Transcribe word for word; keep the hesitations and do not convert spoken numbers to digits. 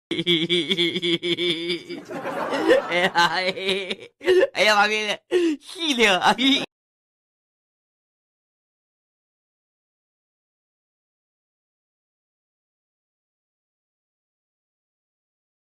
哎呀，哎呀，妈逼的，细听，哎。